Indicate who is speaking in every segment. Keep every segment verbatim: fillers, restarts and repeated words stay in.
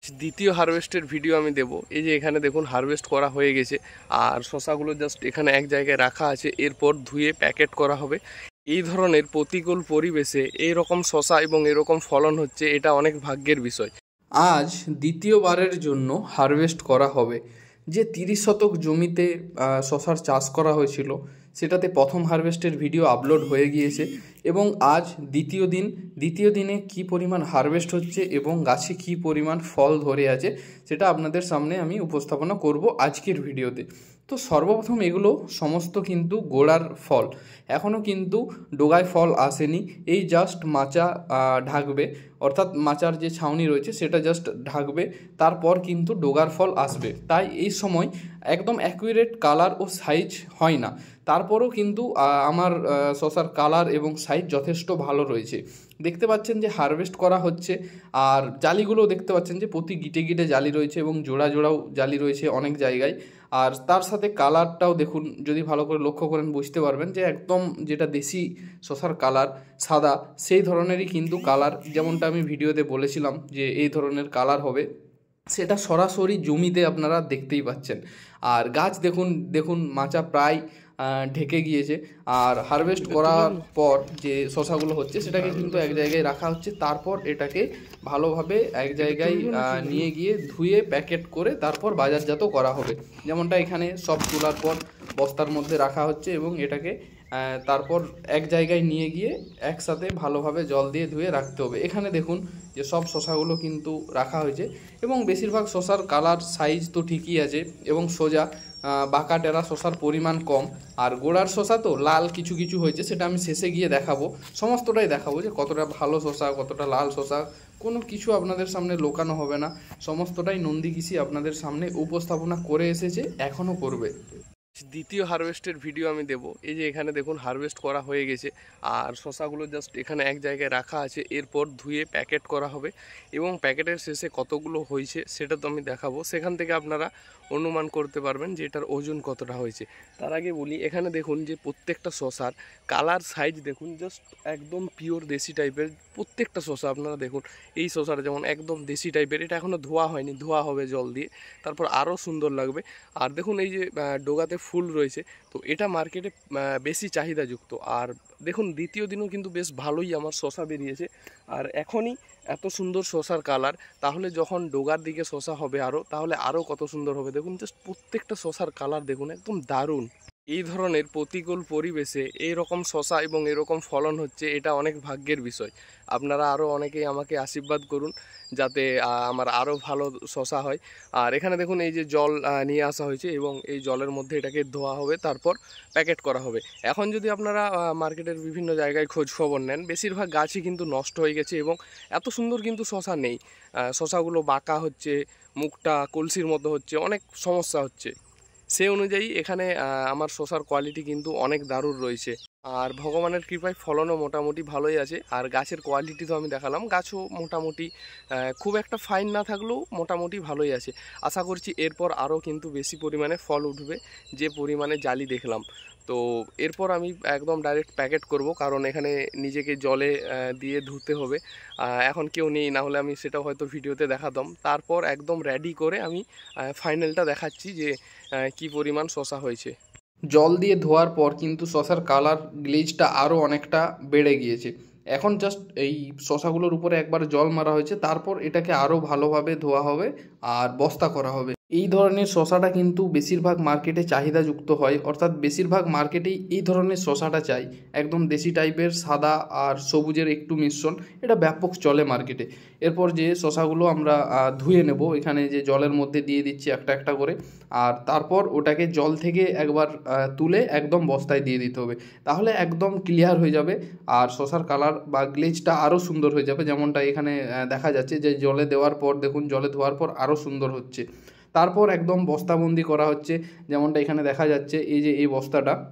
Speaker 1: দ্বিতীয় হারভেস্টের ভিডিও আমি দেব। এই যে এখানে দেখুন হারভেস্ট করা হয়ে গেছে আর শশাগুলো জাস্ট এখানে এক জায়গায় রাখা আছে, এরপর ধুয়ে প্যাকেট করা হবে। এই ধরনের প্রতিকূল পরিবেশে এই রকম শশা এবং এরকম ফলন হচ্ছে, এটা অনেক ভাগ্যের বিষয়। আজ দ্বিতীয়বারের জন্য হারভেস্ট করা হবে। যে তিরিশ শতক জমিতে শশার চাষ করা হয়েছিল সেটাতে প্রথম হারভেস্টের ভিডিও আপলোড হয়ে গিয়েছে এবং আজ দ্বিতীয় দিন দ্বিতীয় দিনে কি পরিমাণ হারভেস্ট হচ্ছে এবং গাছে কি পরিমাণ ফল ধরে আছে সেটা আপনাদের সামনে আমি উপস্থাপনা করব আজকের ভিডিওতে। তো সর্বপ্রথম এগুলো সমস্ত কিন্তু গোড়ার ফল, এখনও কিন্তু ডোগায় ফল আসেনি। এই জাস্ট মাচা ঢাকবে, অর্থাৎ মাচার যে ছাউনি রয়েছে সেটা জাস্ট ঢাকবে, তারপর কিন্তু ডোগার ফল আসবে। তাই এই সময় একদম অ্যাকুরেট কালার ও সাইজ হয় না, তারপরেও কিন্তু আমার শশার কালার এবং সাইজ যথেষ্ট ভালো রয়েছে। দেখতে পাচ্ছেন যে হারভেস্ট করা হচ্ছে আর জালিগুলোও দেখতে পাচ্ছেন যে প্রতি গিটে গিটে জালি রয়েছে এবং জোড়া জোড়াও জালি রয়েছে অনেক জায়গায়। আর তার সাথে কালারটাও দেখুন, যদি ভালো করে লক্ষ্য করেন বুঝতে পারবেন যে একদম যেটা দেশি শশার কালার সাদা, সেই ধরনেরই কিন্তু কালার, যেমনটা আমি ভিডিওতে বলেছিলাম যে এই ধরনের কালার হবে, সেটা সরাসরি জমিতে আপনারা দেখতেই পাচ্ছেন। আর গাছ দেখুন দেখুন মাচা প্রায় ঢেকে গিয়েছে। আর হারভেস্ট করার পর যে শশাগুলো হচ্ছে সেটাকে কিন্তু এক জায়গায় রাখা হচ্ছে, তারপর এটাকে ভালোভাবে এক জায়গায় নিয়ে গিয়ে ধুয়ে প্যাকেট করে তারপর বাজারজাত করা হবে। যেমনটা এখানে সব তোলার পর বস্তার মধ্যে রাখা হচ্ছে এবং এটাকে তারপর এক জায়গায় নিয়ে গিয়ে একসাথে ভালোভাবে জল দিয়ে ধুয়ে রাখতে হবে। এখানে দেখুন যে সব শশাগুলো কিন্তু রাখা হয়েছে এবং বেশিরভাগ শশার কালার সাইজ তো ঠিকই আছে এবং সোজা, বাঁকা টেরা শশার পরিমাণ কম। আর গোড়ার শশা তো লাল কিছু কিছু হয়েছে, সেটা আমি শেষে গিয়ে দেখাবো, সমস্তটাই দেখাবো যে কতটা ভালো শশা কতটা লাল শশা, কোনো কিছু আপনাদের সামনে লোকানো হবে না, সমস্তটাই নন্দী কৃষি আপনাদের সামনে উপস্থাপনা করে এসেছে, এখনও করবে। দ্বিতীয় হারভেস্টের ভিডিও আমি দেব। এই যে এখানে দেখুন হারভেস্ট করা হয়ে গেছে আর শশাগুলো জাস্ট এখানে এক জায়গায় রাখা আছে, এরপর ধুয়ে প্যাকেট করা হবে এবং প্যাকেটের শেষে কতগুলো হয়েছে সেটা তো আমি দেখাবো, সেখান থেকে আপনারা অনুমান করতে পারবেন যে এটার ওজন কতটা হয়েছে। তার আগে বলি, এখানে দেখুন যে প্রত্যেকটা শশার কালার সাইজ দেখুন, জাস্ট একদম পিওর দেশি টাইপের প্রত্যেকটা শশা। আপনারা দেখুন এই শশাটা যেমন একদম দেশি টাইপের, এটা এখনও ধোয়া হয়নি, ধোয়া হবে জল দিয়ে, তারপর আরও সুন্দর লাগবে। আর দেখুন এই যে ডোগাতে ফুল রয়েছে, তো এটা মার্কেটে বেশি চাহিদাযুক্ত। আর দেখুন দ্বিতীয় দিনও কিন্তু বেশ ভালোই আমার শশা বেরিয়েছে। আর এখনই এত সুন্দর শশার কালার, তাহলে যখন ডোগার দিকে শশা হবে আরও, তাহলে আরও কত সুন্দর হবে। দেখুন জাস্ট প্রত্যেকটা শশার কালার দেখুন, একদম দারুণ। এই ধরনের প্রতিকূল পরিবেশে এই রকম শশা এবং এরকম ফলন হচ্ছে, এটা অনেক ভাগ্যের বিষয়। আপনারা আরও অনেকেই আমাকে আশীর্বাদ করুন যাতে আমার আরও ভালো শশা হয়। আর এখানে দেখুন এই যে জল নিয়ে আসা হয়েছে এবং এই জলের মধ্যে এটাকে ধোয়া হবে, তারপর প্যাকেট করা হবে। এখন যদি আপনারা মার্কেটের বিভিন্ন জায়গায় খোঁজ খবর নেন, বেশিরভাগ গাছই কিন্তু নষ্ট হয়ে গেছে এবং এত সুন্দর কিন্তু শশা নেই। শশাগুলো বাঁকা হচ্ছে, মুখটা কলসির মতো হচ্ছে, অনেক সমস্যা হচ্ছে। সেই অনুযায়ী এখানে আমার শশার কোয়ালিটি কিন্তু অনেক দারুণ রয়েছে। আর ভগবানের কৃপায় ফলনও মোটামুটি ভালোই আছে। আর গাছের কোয়ালিটি তো আমি দেখালাম, গাছও মোটামুটি খুব একটা ফাইন না থাকলেও মোটামুটি ভালোই আছে। আশা করছি এরপর আরও কিন্তু বেশি পরিমাণে ফল উঠবে, যে পরিমাণে জালি দেখলাম। তো এরপর আমি একদম ডাইরেক্ট প্যাকেট করব, কারণ এখানে নিজেকে জলে দিয়ে ধুতে হবে। এখন কেউ নেই, না হলে আমি সেটা হয়তো ভিডিওতে দেখাতাম। তারপর একদম রেডি করে আমি ফাইনালটা দেখাচ্ছি যে কি পরিমাণ শশা হয়েছে। জল দিয়ে ধোয়ার পর কিন্তু শশার কালার গ্লেজটা আরও অনেকটা বেড়ে গিয়েছে। এখন জাস্ট এই শশাগুলোর উপরে একবার জল মারা হয়েছে, তারপর এটাকে আরও ভালোভাবে ধোয়া হবে আর বস্তা করা হবে। এই ধরনের শশাটা কিন্তু বেশিরভাগ মার্কেটে চাহিদাযুক্ত হয়, অর্থাৎ বেশিরভাগ মার্কেটেই এই ধরনের শশাটা চাই, একদম দেশি টাইপের সাদা আর সবুজের একটু মিশ্রণ, এটা ব্যাপক চলে মার্কেটে। এরপর যে শশাগুলো আমরা ধুয়ে নেব, এখানে যে জলের মধ্যে দিয়ে দিচ্ছি একটা একটা করে, আর তারপর ওটাকে জল থেকে একবার তুলে একদম বস্তায় দিয়ে দিতে হবে, তাহলে একদম ক্লিয়ার হয়ে যাবে আর শশার কালার বা গ্লেজটা আরও সুন্দর হয়ে যাবে। যেমনটা এখানে দেখা যাচ্ছে যে জলে দেওয়ার পর দেখুন, জলে ধোয়ার পর আরও সুন্দর হচ্ছে। তারপর একদম বস্তাবন্দি করা হচ্ছে, যেমনটা এখানে দেখা যাচ্ছে এই যে এই বস্তাটা,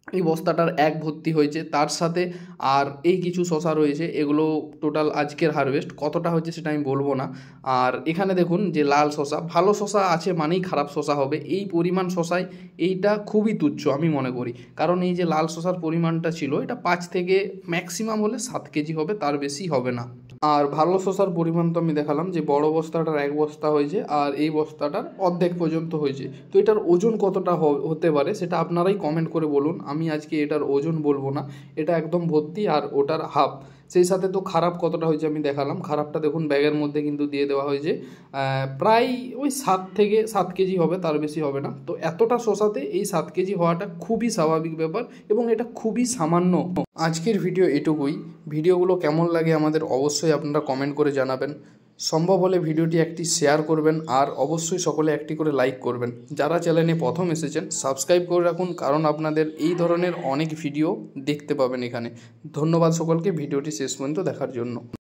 Speaker 2: এই বস্তাটার এক ভর্তি হয়েছে, তার সাথে আর এই কিছু শশা রয়েছে, এগুলো টোটাল আজকের হারভেস্ট। কতটা হয়েছে সেটা আমি বলবো না। আর এখানে দেখুন যে লাল শশা, ভালো শশা আছে মানেই খারাপ শশা হবে, এই পরিমাণ শশায় এইটা খুবই তুচ্ছ আমি মনে করি। কারণ এই যে লাল শশার পরিমাণটা ছিল এটা পাঁচ থেকে ম্যাক্সিমাম হলে সাত কেজি হবে, তার বেশি হবে না। আর ভালো শশার পরিমাণ তো আমি দেখালাম যে বড় বস্তাটার এক বস্তা হয়েছে আর এই বস্তাটার অর্ধেক পর্যন্ত হয়েছে। তো এটার ওজন কতটা হতে পারে সেটা আপনারাই কমেন্ট করে বলুন, আমি আজকে এটার ওজন বলবো না। এটা একদম ভর্তি আর ওটার হাফ। সেই সাথে তো খারাপ কতটা হয়েছে আমি দেখালাম, খারাপটা দেখুন ব্যাগের মধ্যে কিন্তু দিয়ে দেওয়া হয়েছে, প্রায় ওই সাত থেকে সাত কেজি হবে, তার বেশি হবে না। তো এতটা শশাতে এই সাত কেজি হওয়াটা খুবই স্বাভাবিক ব্যাপার এবং এটা খুবই সামান্য। আজকের ভিডিও এটুকুই। ভিডিওগুলো কেমন লাগে আমাদের অবশ্যই আপনারা কমেন্ট করে জানাবেন। সম্ভব হলে ভিডিওটি একটি শেয়ার করবেন আর অবশ্যই সকলে একটি করে লাইক করবেন। যারা চ্যানেলে প্রথম এসেছেন সাবস্ক্রাইব করে রাখুন, কারণ আপনাদের এই ধরনের অনেক ভিডিও দেখতে পাবেন এখানে। ধন্যবাদ সকলকে ভিডিওটি শেষ পর্যন্ত দেখার জন্য।